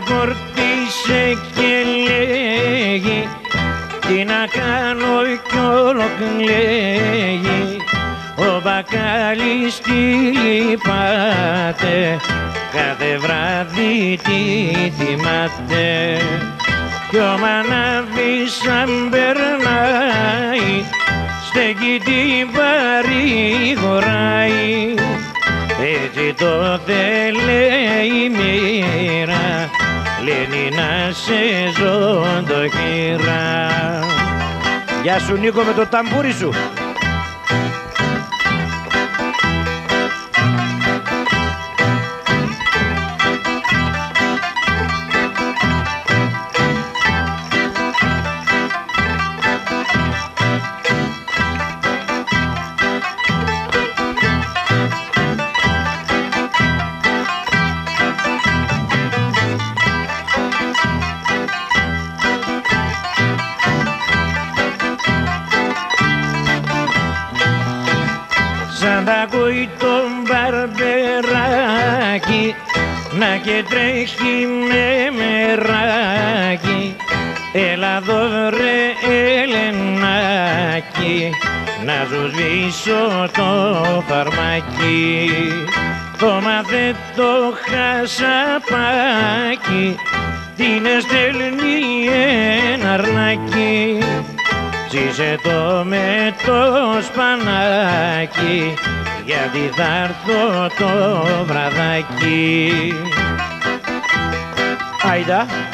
παρακόρτισε και λέγει τι να κάνω κι όλο κλαίγει. Ο μπακάλις τι λυπάται, κάθε βράδυ τι θυμάται. Κι ο μανάβης αν περνάει, στέκει την παρηγοράει. Έτσι τότε λέει η μοίρα, λένε να σε ζωντοχύρα. Γεια σου Νίκο με το ταμπούρι σου. Σαν τα ακούει το μπαρμπεράκι να και τρέχει με μεράκι. Έλα εδώ ρε Ελενάκι, να σου σβήσω το φαρμάκι. Το μάθε το χασαπάκι, την εστέλνει ένα αρνάκι. Ζήσε το με το σπανάκι, γιατί θα έρθω το βραδάκι. Άιντα.